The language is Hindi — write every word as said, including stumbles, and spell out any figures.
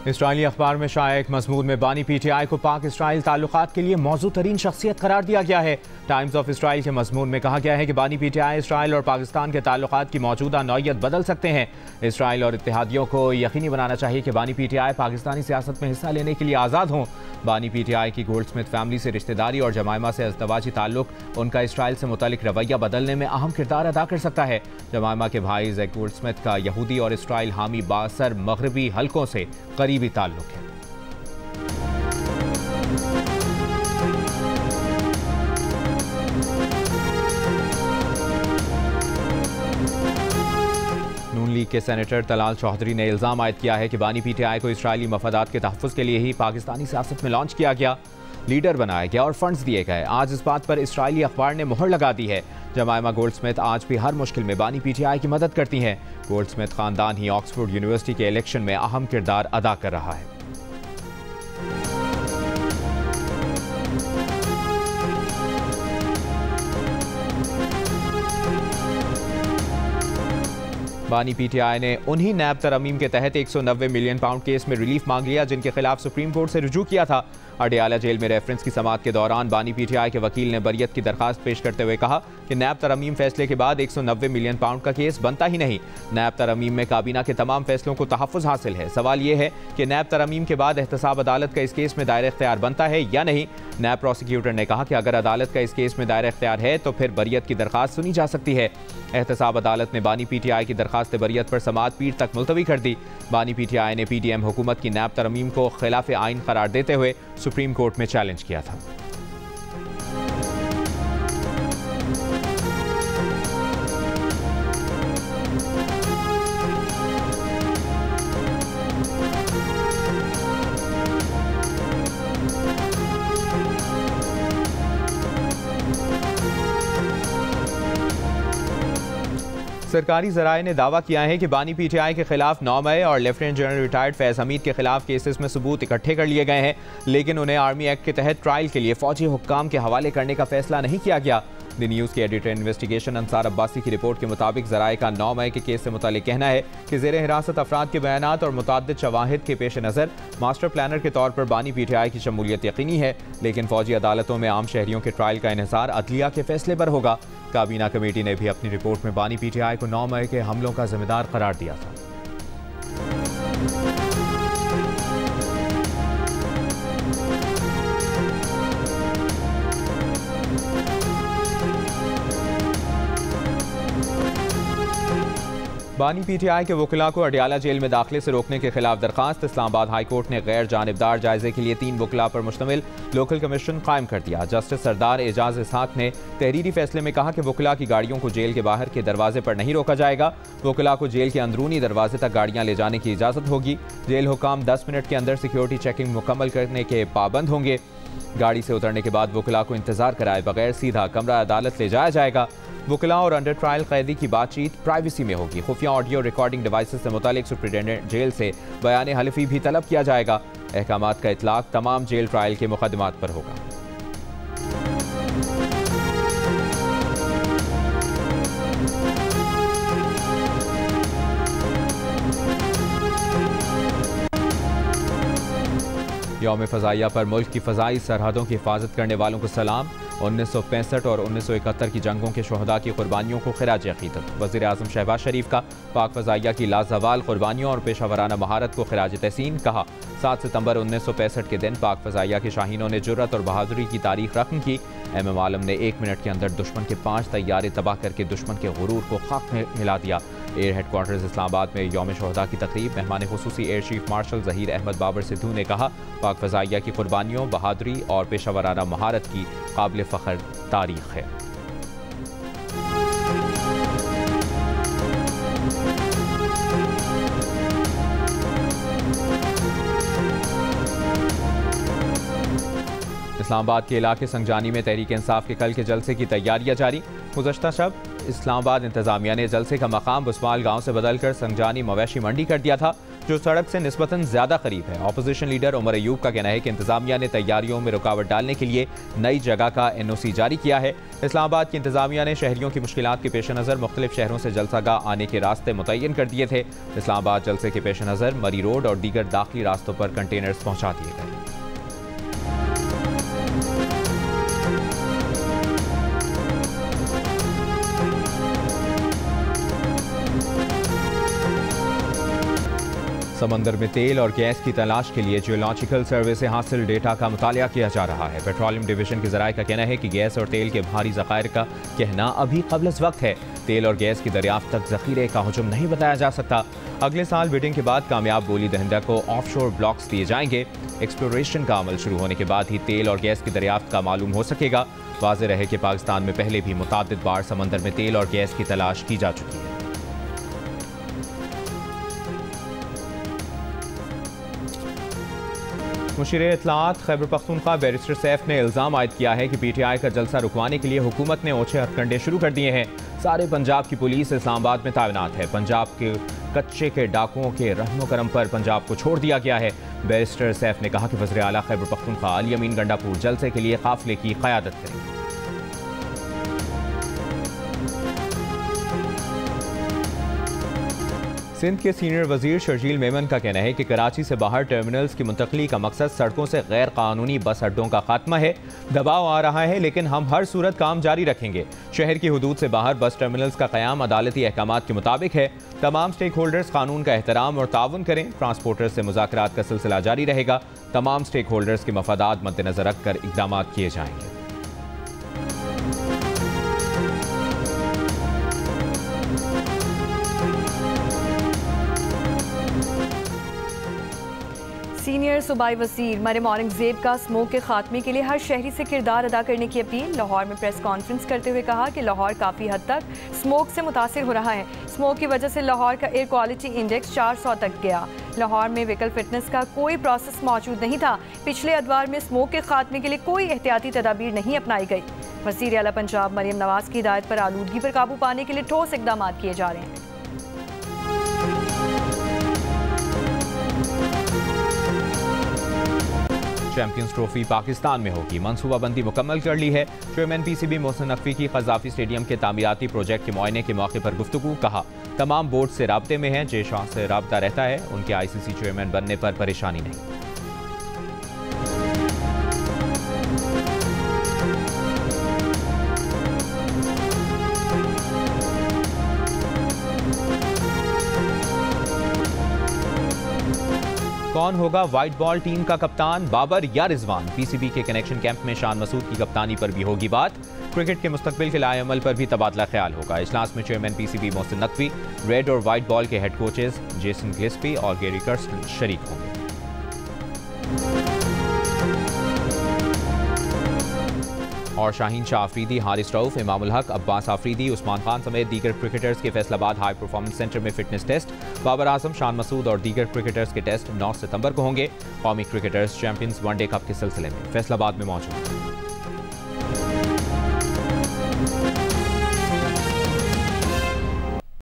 इसराइली अखबार में शाया एक मजमून में बानी पी टी आई को पाक इसराइल ताल्लुकात के लिए मौजू तरीन शख्सियत करार दिया गया है। टाइम्स ऑफ इसराइल के मजमून में कहा गया है कि बानी पी टी आई इसराइल और पाकिस्तान के ताल्लुकात की मौजूदा नौयत बदल सकते हैं। इसराइल और इत्तेहादियों को यकीनी बनाना चाहिए कि बानी पी टी आई पाकिस्तानी सियासत में हिस्सा लेने के लिए आज़ाद हों। बानी पी टी आई की गोल्डस्मिथ फैमिली से रिश्तेदारी और जमायमा से अज़दवाजी ताल्लुक उनका इसराइल से मुतालिक रवैया बदलने में अहम किरदार अदा कर सकता है। जमायमा के भाई जैक गोल्डस्मिथ का यहूदी और इसराइल हामी बासर मगरबी हलकों से करीबी ताल्लुक है। नून लीग के सेनेटर तलाल चौधरी ने इल्जाम आयद किया है कि बानी पी टी आई को इसराइली मफादात के तहफ़्फ़ुज़ के लिए ही पाकिस्तानी सियासत में लॉन्च किया गया, लीडर बनाया गया और फंड्स दिए गए। आज इस बात पर इसराइली अखबार ने मुहर लगा दी है। जमायमा गोल्डस्मिथ आज भी हर मुश्किल में बानी पी टी आई की मदद करती हैं। गोल्डस्मिथ खानदान ही ऑक्सफोर्ड यूनिवर्सिटी के इलेक्शन में अहम किरदार अदा कर रहा है। बानी पी टी आई ने उन्हीं नैब तरमीम के तहत एक सौ नब्बे मिलियन पाउंड केस में रिलीफ मांग लिया जिनके खिलाफ सुप्रीम कोर्ट से रुजू किया था। अडियाला जेल में रेफरेंस की समाअत के दौरान बानी पी टी आई के वकील ने बरियत की दरखास्त पेश करते हुए कहा कि नैब तरमीम फैसले के बाद एक सौ नब्बे मिलियन पाउंड का केस बनता ही नहीं। नैब तरमीम में काबीना के तमाम फैसलों को तहफ़्फ़ुज़ हासिल है। सवाल यह है कि नैब तरमीम के बाद एहतसाब अदालत का इस केस में दायरा इख्तियार बनता है या नहीं। नैब प्रोसिक्यूटर ने कहा कि अगर अदालत का इस केस में दायरा इख्तियार है तो फिर बरियत की दरखास्त सुनी जा सकती है। एहतसाब अदालत ने बानी पी टी आई की दरखास्त बरियत पर समाअत पीर तक मुलतवी कर दी। बानी पी टी आई ने पी डी एम हुकूमत की नैब तरमीम को खिलाफ आइन करार देते हुए सुप्रीम कोर्ट में चैलेंज किया था। सरकारी ज़राए ने दावा किया है कि बानी पी टी आई के खिलाफ नौ मई और lieutenant general retired Faiz Hameed के खिलाफ केसेस में सबूत इकट्ठे कर लिए गए हैं, लेकिन उन्हें आर्मी एक्ट के तहत ट्रायल के लिए फौजी हुक्काम के हवाले करने का फैसला नहीं किया गया। द न्यूज़ के एडिटर इन्वेस्टिगेशन अंसार अब्बासी की रिपोर्ट के मुताबिक ज़राए का नौ मई के केस से मुतालिक कहना है कि ज़ेर हिरासत अफराद के बयानात और मुतअद्दिद शवाहिद के पेश नज़र मास्टर प्लानर के तौर पर बानी पी टी आई की शमूलियत यकीनी है, लेकिन फौजी अदालतों में आम शहरियों के ट्रायल का इन्हिसार अदलिया के फैसले पर होगा। काबीना कमेटी ने भी अपनी रिपोर्ट में बानी पी टी आई को नौ मई के हमलों का जिम्मेदार करार दिया था। बानी पी टी आई के वकिला को अडियाला जेल में दाखिले से रोकने के खिलाफ दरखास्त। इस्लामाबाद हाई कोर्ट ने गैर जानिबदार जायजे के लिए तीन वकिला पर मुश्तमिल लोकल कमीशन कायम कर दिया। जस्टिस सरदार एजाज इसहाक ने तहरीरी फैसले में कहा कि वकिला की गाड़ियों को जेल के बाहर के दरवाजे पर नहीं रोका जाएगा। वकिला को जेल के अंदरूनी दरवाजे तक गाड़ियां ले जाने की इजाज़त होगी। जेल हुकाम दस मिनट के अंदर सिक्योरिटी चेकिंग मुकम्मल करने के पाबंद होंगे। गाड़ी से उतरने के बाद वकिला को इंतजार कराए बगैर सीधा कमरा अदालत ले जाया जाएगा। वकिला और अंडर ट्रायल कैदी की बातचीत प्राइवेसी में होगी। खुफिया ऑडियो रिकॉर्डिंग डिवाइसेस से मुतालिक सुप्रिटेंडेंट जेल से बयान हलफी भी तलब किया जाएगा। अहकामात का इतलाक तमाम जेल ट्रायल के मुकदमात पर होगा। यौम फ़ज़ाइया पर मुल्क की फ़ज़ाई सरहदों की हिफाजत करने वालों को सलाम। उन्नीस सौ पैंसठ और उन्नीस सौ इकहत्तर की जंगों के शहदा की कुर्बानियों को खिराज अक़ीदत। वज़ीर आज़म शहबाज शरीफ का पाक फ़ज़ाइया की लाज़वाल कुर्बानियों और पेशा वराना महारत को खिराज तहसीन। कहा सात सितंबर उन्नीस सौ पैंसठ के दिन पाक फ़ज़ाइया के शाहीनों ने जुर्रत और बहादुरी की तारीख रकम की। एम एम आलम ने एक मिनट के अंदर दुश्मन के पाँच तैयारे तबाह करके दुश्मन के गुरूर को खाक में मिला दिया। एयर हेडक्वार्टर्स इस्लामाबाद में यौम शहदा की तकरीब। मेहमान खुसूसी air chief marshal Zaheer Ahmed Babar Sidhu ने कहा पाक फ़ज़ाइया की कुर्बानियों, बहादुरी और पेशा वराना महारत की काबिल फ़ख्र तारीख है। इस्लामाबाद के इलाके संजानी में तहरीक इंसाफ के कल के जलसे की तैयारियां जारी। गुज़श्ता शब इस्लामाबाद इंतजामिया ने जलसे का मकाम बुस्माल गांव से बदलकर संजानी मवेशी मंडी कर दिया था, जो सड़क से निस्बतन ज़्यादा करीब है। अपोजिशन लीडर उमर अयूब का कहना है कि इंतजामिया ने तैयारियों में रुकावट डालने के लिए नई जगह का एन ओ सी जारी किया है। इस्लामाबाद की इंतजामिया ने शहरियों की मुश्किलात के पेश नज़र मुख्तलिफ शहरों से जलसागाह आने के रास्ते मुतय्यन कर दिए थे। इस्लामाबाद जलसे के पेश नज़र मरी रोड और दीगर दाखिली रास्तों पर कंटेनर्स पहुँचा दिए गए। समंदर में तेल और गैस की तलाश के लिए जियोलॉजिकल सर्वे से हासिल डेटा का मुतालिया किया जा रहा है। पेट्रोलियम डिवीजन के ज़राए का कहना है कि गैस और तेल के भारी ज़खायर का कहना अभी क़ब्ल वक्त है। तेल और गैस की दरियाफ्त तक ज़ख़ीरे का हुजूम नहीं बताया जा सकता। अगले साल बिडिंग के बाद कामयाब बोली दहिंदा को ऑफशोर ब्लॉक्स दिए जाएंगे। एक्सप्लोरेशन का अमल शुरू होने के बाद ही तेल और गैस की दरियाफ्त का मालूम हो सकेगा। वाज़ेह रहे कि पाकिस्तान में पहले भी मुताद्दिद बार समंदर में तेल और गैस की तलाश की जा चुकी है। मुशीर इत्तलाआत खैबर पख्तूनख्वा बैरिस्टर सैफ ने इल्ज़ाम आयद किया है कि पी टी आई का जलसा रुकवाने के लिए हुकूमत ने ओछे हथकंडे शुरू कर दिए हैं। सारे पंजाब की पुलिस इस्लामाबाद में तैनात है। पंजाब के कच्चे के डाकुओं के रहमो करम पर पंजाब को छोड़ दिया गया है। बैरिस्टर सैफ ने कहा कि वज़ीर आला खैबर पख्तूनख्वा अली अमीन गंडापुर जलसे के लिए काफिले की क़यादत करेंगे। सिंध के सीनियर वजीर शर्जील मेमन का कहना है कि कराची से बाहर टर्मिनल्स की मुंतकली का मकसद सड़कों से गैर कानूनी बस अड्डों का खात्मा है। दबाव आ रहा है लेकिन हम हर सूरत काम जारी रखेंगे। शहर की हुदूद से बाहर बस टर्मिनल्स का क़याम अदालती अहकामात के मुताबिक है। तमाम स्टेक होल्डर्स कानून का एहतराम और ताउन करें। ट्रांसपोर्टर्स से मुज़ाकरात का सिलसिला जारी रहेगा। तमाम स्टेक होल्डर्स के मफादात मद्देनजर रखकर इक़दाम किए जाएंगे। सीनियर सूबाई वज़ीर मरियम औरंगज़ेब का स्मोक के खात्मे के लिए हर शहरी से किरदार अदा करने की अपील। लाहौर में प्रेस कॉन्फ्रेंस करते हुए कहा कि लाहौर काफ़ी हद तक स्मोक से मुतासिर हो रहा है। स्मोक की वजह से लाहौर का एयर क्वालिटी इंडेक्स चार सौ तक गया। लाहौर में व्हीकल फिटनेस का कोई प्रोसेस मौजूद नहीं था। पिछले अदवार में स्मोक के खात्मे के लिए कोई एहतियाती तदाबीर नहीं अपनाई गई। वज़ीर आला पंजाब मरियम नवाज की हिदायत पर आलूदगी पर काबू पाने के लिए ठोस इकदाम किए जा रहे हैं। चैंपियंस ट्रॉफी पाकिस्तान में होगी, मनसूबाबंदी मुकम्मल कर ली है। Chairman P C B Mohsin Naqvi की क़ज़ाफ़ी स्टेडियम के तामीराती प्रोजेक्ट के मुआयने के मौके पर गुफ्तगू। कहा तमाम बोर्ड से राब्ते में हैं, जे शाह से राब्ता रहता है, उनके आई सी सी चेयरमैन बनने पर परेशानी नहीं। कौन होगा व्हाइट बॉल टीम का कप्तान, बाबर या रिजवान? पीसीबी के कनेक्शन कैंप में शान मसूद की कप्तानी पर भी होगी बात। क्रिकेट के मुस्तकबिल के लाए अमल पर भी तबादला ख्याल होगा। इजलास में chairman PCB Mohsin Naqvi, red और व्हाइट बॉल के हेड कोचेज जेसन गिल्स्पी और गेरी कर्स्टन शरीक होंगे। और शाहीन शाह अफरीदी, हारिस रऊफ, इमामुल हक, अब्बास आफरीदी, उस्मान खान समेत दीगर क्रिकेटर्स के फैसलाबाद हाई परफॉर्मेंस सेंटर में फिटनेस टेस्ट। बाबर आजम, शान मसूद और दीगर क्रिकेटर्स के टेस्ट नौ सितंबर को होंगे। कौमी क्रिकेटर्स चैंपियंस वनडे कप के सिलसिले में फैसलाबाद में मौजूद।